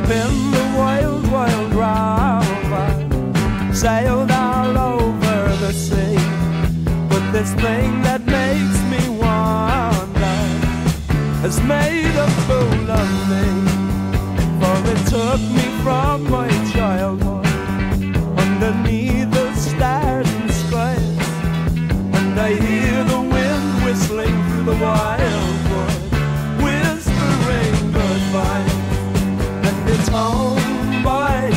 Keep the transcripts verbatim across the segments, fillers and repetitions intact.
been the wild, wild rover, sailed all over the sea. But this thing that makes me wonder has made a fool of me. For it took me from my childhood underneath the stars and skies, and I hear the wind whistling through the wildwood, whispering goodbye. And it's home by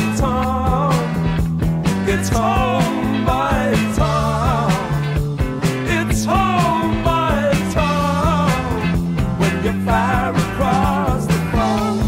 town, it's home by town, it's home by town, when you're far across the phone.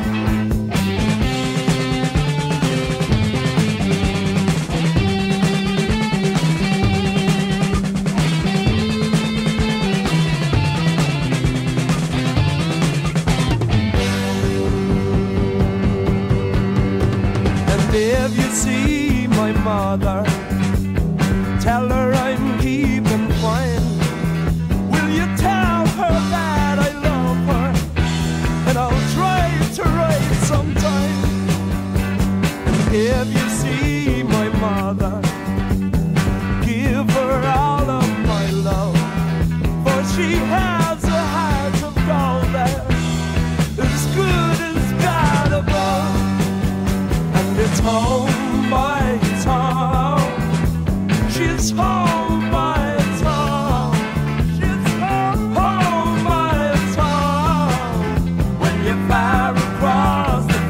If you see my mother, tell her I'm keeping fine. Will you tell her that I love her, and I'll try to write sometime. And if you see my mother, give her all of my love, for she has a heart of gold there, as good as God above. It's home by town, she's home by town, she's home, home by town, when you're far across the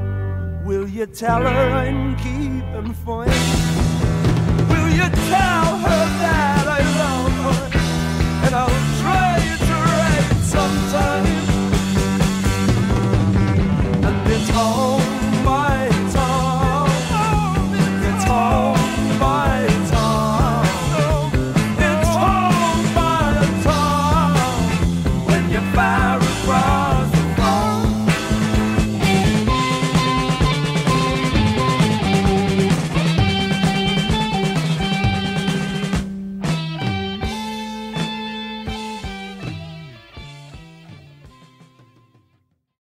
tell her I'm keeping fine. Will you tell